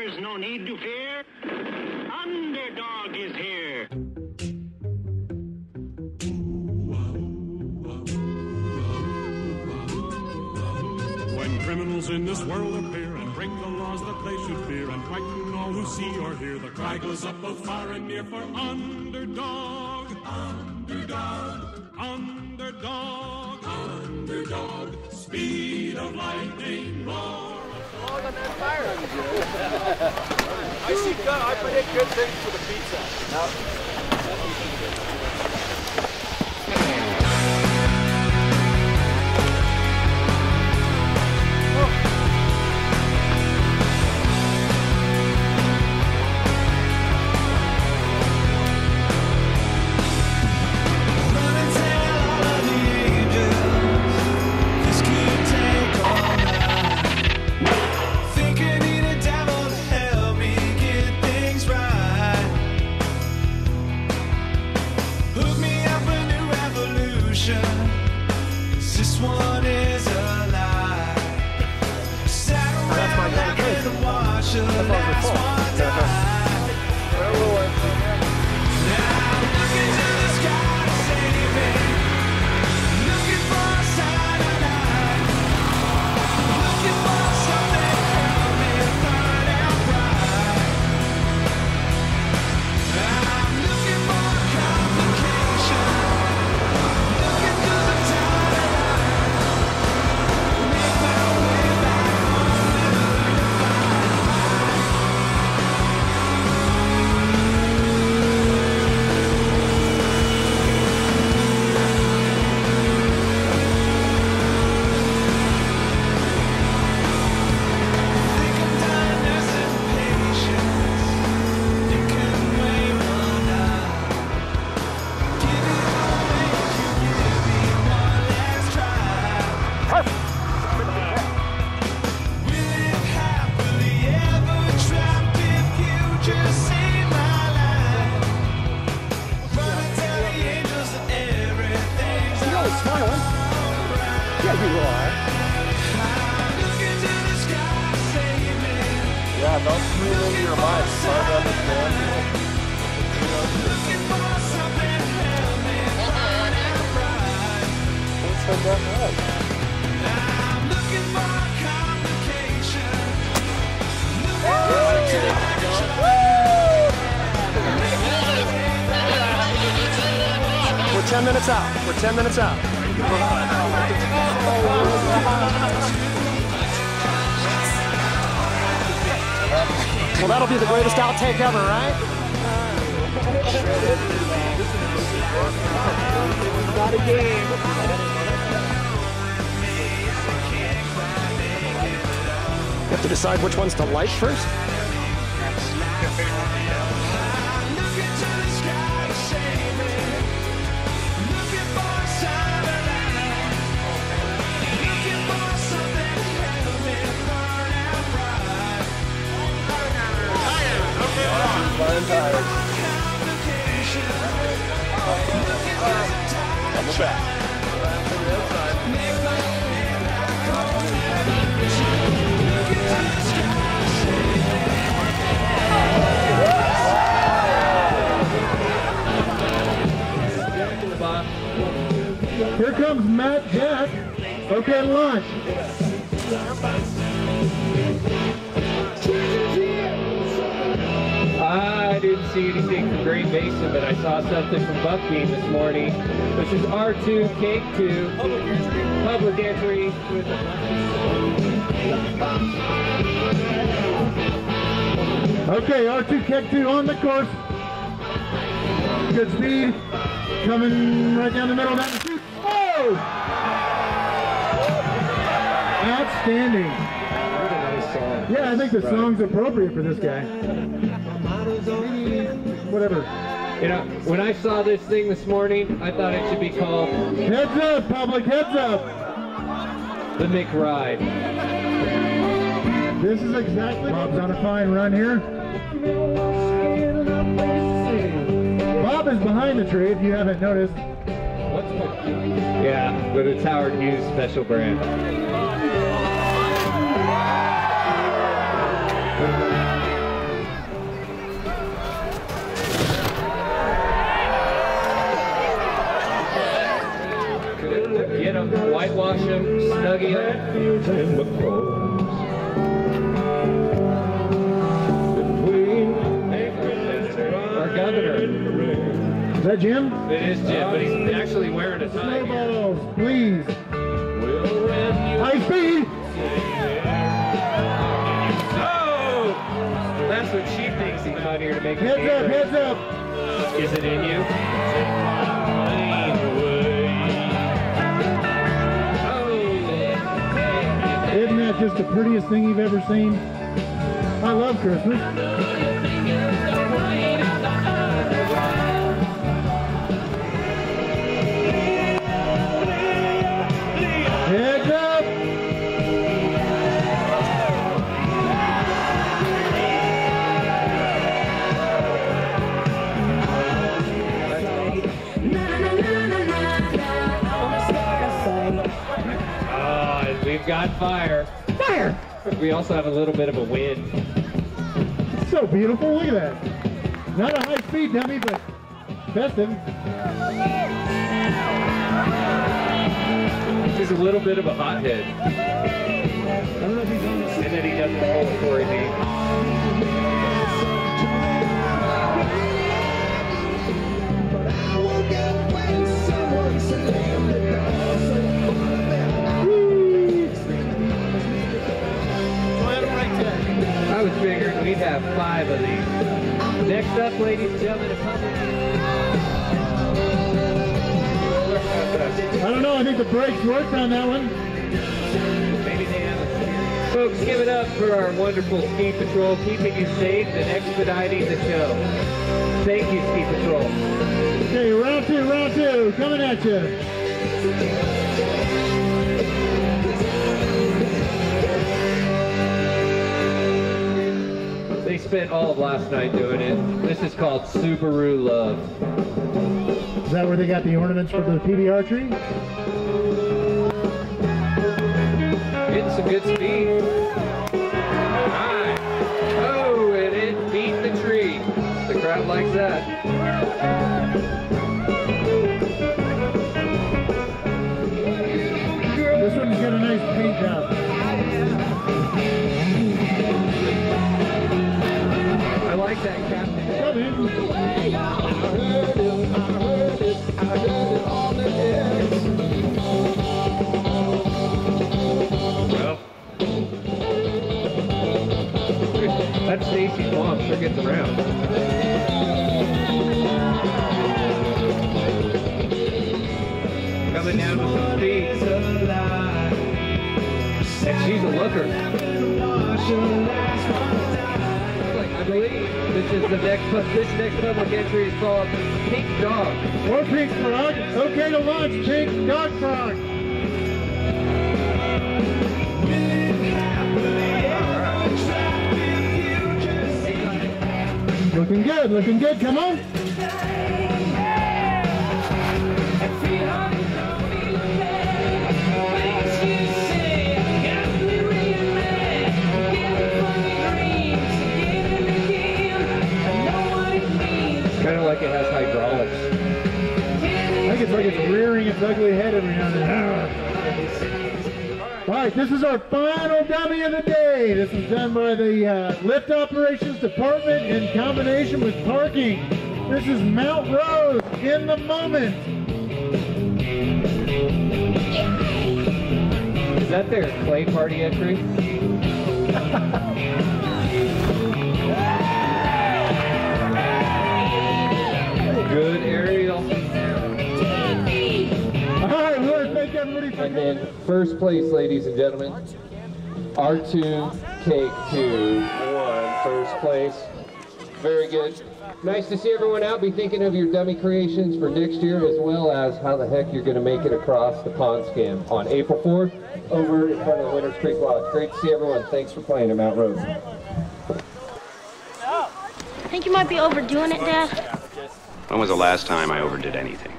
There's no need to fear. Underdog is here. When criminals in this world appear and break the laws that they should fear and frighten all who see or hear, the cry goes up both far and near for underdog, underdog, underdog, underdog, speed of lightning, roar. I predict good things for the pizza. Yeah, don't scream into your mind. It's hard to understand. Let's head down the road. We're 10 minutes out. We're 10 minutes out. Well, that'll be the greatest outtake ever, right? Not a game. You have to decide which ones to light first? Flying tires. On the back. Here comes Matt Jack. Okay, launch. I didn't see anything from Great Basin, but I saw something from Buckbeam this morning. This is R2 Cake 2. Public entry with Okay, R2 Cake 2 on the course. Good speed. Coming right down the middle. Down the chute. Oh! Outstanding. Yeah, I think the song's appropriate for this guy. Whatever. You know, when I saw this thing this morning, I thought it should be called Heads Up, public, heads up! the McRide. This is exactly... Bob's on a fine run here. Bob is behind the tree, if you haven't noticed. Yeah, but it's Howard Hughes special brand. that Jim? It is Jim, but he's actually wearing a tie here. Snowballs, please. High speed. Oh! That's what she thinks he's out here to make. Heads up, heads up. Is it in you? Isn't that just the prettiest thing you've ever seen? I love Christmas. Heads up! We've got fire. Fire! We also have a little bit of a wind. So beautiful, look at that. Not a high speed dummy, but festive. He's a little bit of a hothead. I don't know if he's on the... And then he doesn't hold it for me. I was figuring we'd have 5 of these. Next up, ladies and gentlemen, I don't know, I think the brakes worked on that one. maybe they have a steering. Folks, give it up for our wonderful Ski Patrol, keeping you safe and expediting the show. Thank you, Ski Patrol. Okay, round two, coming at you. They spent all of last night doing it. This is called Subaru Love. Is that where they got the ornaments for the PBR tree? Getting some good speed. Alright. Oh, and it beat the tree. The crowd likes that. This one's got a nice paint job. I like that captain. Come in. Well, that's Stacy's mom. Sure gets around. Coming down with some speed. And she's a looker. I believe this is the next public entry is called Pink Dog. Or Pink Frog. Okay to launch, Pink Dog Frog. Looking good, come on. Kind of like it has hydraulics. I think it's like it's rearing its ugly head every now and then. All right, this is our final dummy of the day. This is done by the Lift Operations Department in combination with parking. This is Mount Rose in the moment. Is that their clay party entry? Good aerial. All right, we want to thank everybody for And then first place, ladies and gentlemen, R2 Cake 2 won first place. Very good. Nice to see everyone out. Be thinking of your dummy creations for next year, as well as how the heck you're going to make it across the pond scam on April 4th over in front of the Winters Creek Lodge. Great to see everyone. Thanks for playing at Mount Rose. I think you might be overdoing it, Dad. When was the last time I overdid anything?